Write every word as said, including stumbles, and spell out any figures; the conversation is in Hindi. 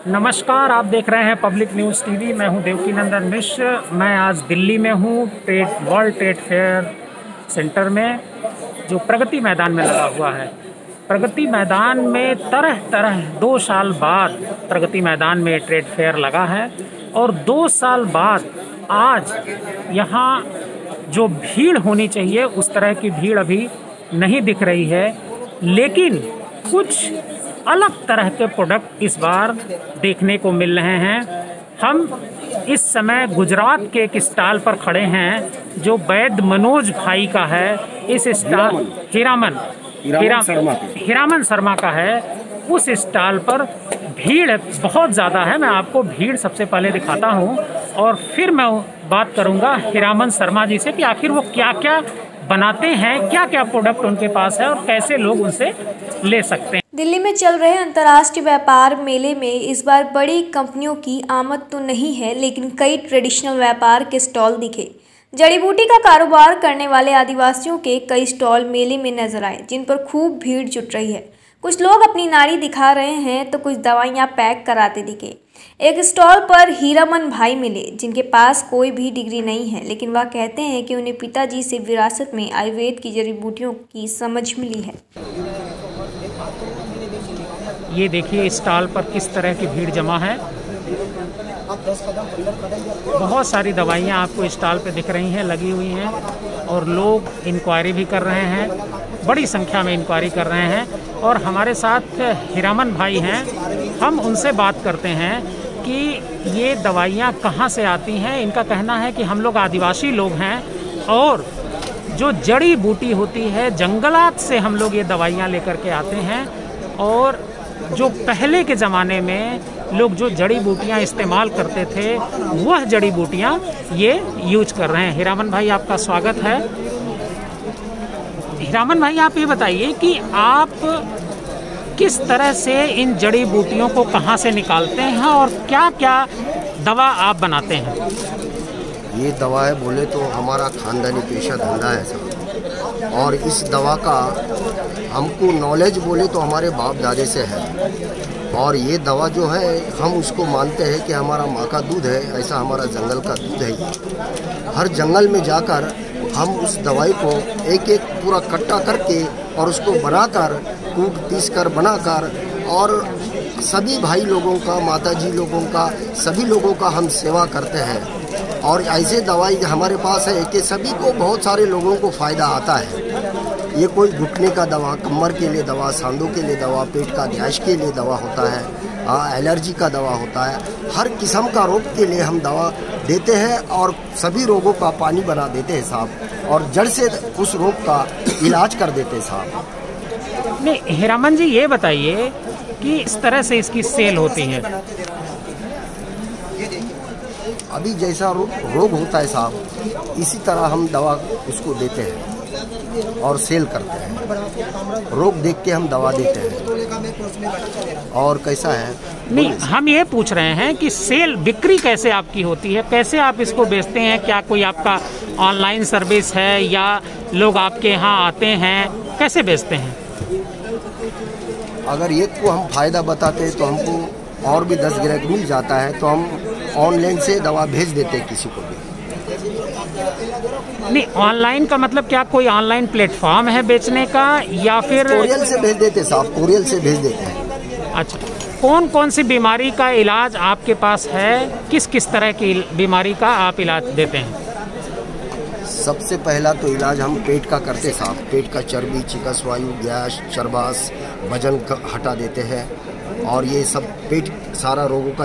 नमस्कार, आप देख रहे हैं पब्लिक न्यूज़ टीवी। मैं हूं देवकीनंदन मिश्र। मैं आज दिल्ली में हूं trade world trade fair centre में, जो प्रगति मैदान में लगा हुआ है। प्रगति मैदान में तरह तरह दो साल बाद प्रगति मैदान में ट्रेड फेयर लगा है और दो साल बाद आज यहाँ जो भीड़ होनी चाहिए उस तरह की भीड़ अभी नहीं दिख रही है, लेकिन कुछ अलग तरह के प्रोडक्ट इस बार देखने को मिल रहे हैं। हम इस समय गुजरात के एक स्टॉल पर खड़े हैं जो वैद्य मनोज भाई का है। इस स्टॉल हीरामन हीरामन शर्मा का है। उस स्टॉल पर भीड़ बहुत ज़्यादा है। मैं आपको भीड़ सबसे पहले दिखाता हूं और फिर मैं बात करूंगा हीरामन शर्मा जी से कि आखिर वो क्या क्या बनाते हैं, क्या क्या प्रोडक्ट उनके पास है और कैसे लोग उनसे ले सकते हैं। दिल्ली में चल रहे अंतर्राष्ट्रीय व्यापार मेले में इस बार बड़ी कंपनियों की आमद तो नहीं है, लेकिन कई ट्रेडिशनल व्यापार के स्टॉल दिखे। जड़ी बूटी का कारोबार करने वाले आदिवासियों के कई स्टॉल मेले में नजर आए, जिन पर खूब भीड़ जुट रही है। कुछ लोग अपनी नाड़ी दिखा रहे हैं तो कुछ दवाइयाँ पैक कराते दिखे। एक स्टॉल पर हीरामन भाई मिले, जिनके पास कोई भी डिग्री नहीं है, लेकिन वह कहते हैं कि उन्हें पिताजी से विरासत में आयुर्वेद की जड़ी बूटियों की समझ मिली है। ये देखिए स्टॉल पर किस तरह की भीड़ जमा है। बहुत सारी दवाइयाँ आपको स्टॉल पे दिख रही हैं, लगी हुई हैं, और लोग इंक्वायरी भी कर रहे हैं, बड़ी संख्या में इंक्वायरी कर रहे हैं। और हमारे साथ हीरामन भाई हैं, हम उनसे बात करते हैं कि ये दवाइयाँ कहाँ से आती हैं। इनका कहना है कि हम लोग आदिवासी लोग हैं और जो जड़ी बूटी होती है जंगलात से हम लोग ये दवाइयाँ लेकर के आते हैं, और जो पहले के ज़माने में लोग जो जड़ी बूटियाँ इस्तेमाल करते थे वह जड़ी बूटियाँ ये यूज कर रहे हैं। हीरामन भाई, आपका स्वागत है। हीरामन भाई, आप ये बताइए कि आप किस तरह से इन जड़ी बूटियों को कहाँ से निकालते हैं और क्या क्या दवा आप बनाते हैं? ये दवा है बोले तो हमारा खानदानी पेशा धंधा है सर, और इस दवा का हमको नॉलेज बोले तो हमारे बाप दादे से है। और ये दवा जो है हम उसको मानते हैं कि हमारा माँ का दूध है, ऐसा हमारा जंगल का दूध है। हर जंगल में जाकर हम उस दवाई को एक एक पूरा इकट्ठा करके और उसको बनाकर कूट पीस कर बनाकर और सभी भाई लोगों का, माताजी लोगों का, सभी लोगों का हम सेवा करते हैं। और ऐसे दवाई हमारे पास है कि सभी को, बहुत सारे लोगों को फ़ायदा आता है। ये कोई घुटने का दवा, कमर के लिए दवा, सांधों के लिए दवा, पेट का गैस के लिए दवा होता है, हाँ एलर्जी का दवा होता है। हर किस्म का रोग के लिए हम दवा देते हैं और सभी रोगों का पानी बना देते हैं साहब, और जड़ से उस रोग का इलाज कर देते हैं साहब। नहीं हीरामन जी, ये बताइए कि इस तरह से इसकी सेल होती है। अभी जैसा रो, रोग होता है साहब, इसी तरह हम दवा उसको देते हैं और सेल करते हैं। रोग देख के हम दवा देते हैं। और कैसा है? नहीं, हम ये पूछ रहे हैं कि सेल बिक्री कैसे आपकी होती है, कैसे आप इसको बेचते हैं? क्या कोई आपका ऑनलाइन सर्विस है या लोग आपके यहाँ आते हैं, कैसे बेचते हैं? अगर एक को हम फायदा बताते हैं तो हमको और भी दस ग्राहक मिल जाता है, तो हम ऑनलाइन से दवा भेज देते हैं किसी को भी। नहीं, ऑनलाइन का मतलब क्या कोई ऑनलाइन प्लेटफॉर्म है बेचने का या फिर कोरियल से भेज देते साहब, कोरियल से भेज देते हैं। अच्छा, कौन कौन सी बीमारी का इलाज आपके पास है? किस किस तरह की बीमारी का आप इलाज देते हैं? सबसे पहला तो इलाज हम पेट का करते साहब। पेट का चर्बी, चिकस वायु, गैस, चरबास, वजन हटा देते हैं, और ये सब पेट सारा रोगों का